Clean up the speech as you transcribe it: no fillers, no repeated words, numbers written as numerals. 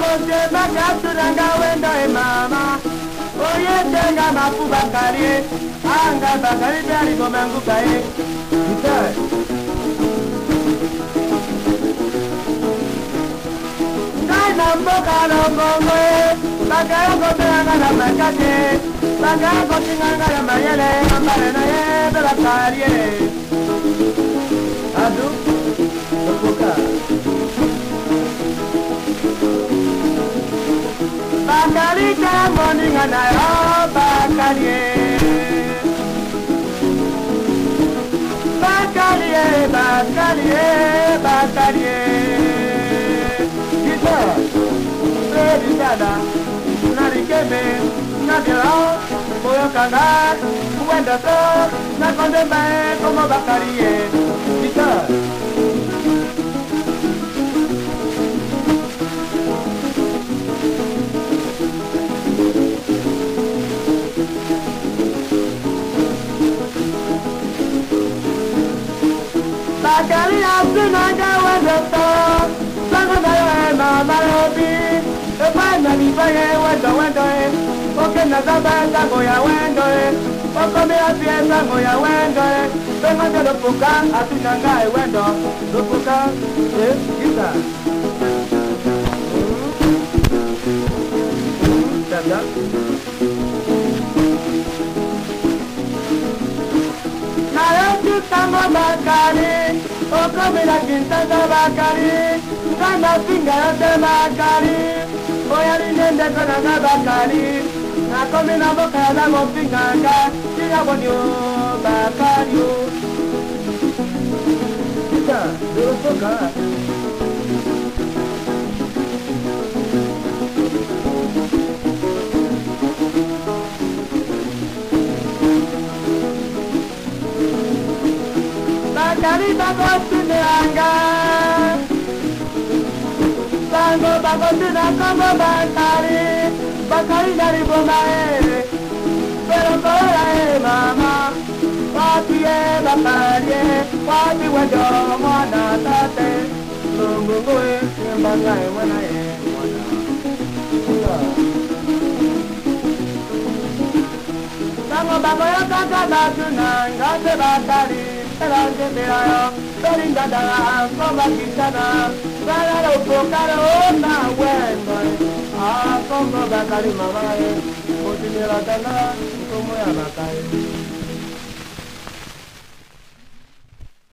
bonje bakaturanga wendo e mama. Oye tenga mapu bakari. Anga bakari dari gomengu kai. Kita. Ngai namboka longongo e. Bakari gomenga na makate. Bakari gomenga na mayele. Ambare na e bakari e. Adu. Namboka. Bakari kamoni ngana yo bakari. Bakari, bakari. Kita, baby dada, nari kebe, nari rao, boyo kanga, wenda to, na konde bae como bakari. Kita. Bakari asinanga wendo sango na yo mama lobi e bana ni baye wendo e oke na zaba sango ya wendo e oko me afie sango ya wendo e benga de lo puka asinanga e wendo lo puka e kita tada Tamo bakari, oko mira kinta bakari, ngana finga de bakari, oyari nende kona bakari, ako mina boka la mo finga nga, tiya bonyo bakari. Kita, duro boka. Bakari bagosune anga Sango bagosune como bakari Bakari dari bomae Pero kora mama Wati bakari Wati wendo mwana tate Lungu goe Mbangai wana wana Sango bagoya kaka batunanga Se bakari Ranje mirayo, Belinda da, Komba Kitana, Rara Pokaro, na wendo, Komba Bakari Mamae, Kotinira Dana, Komo Yamakai.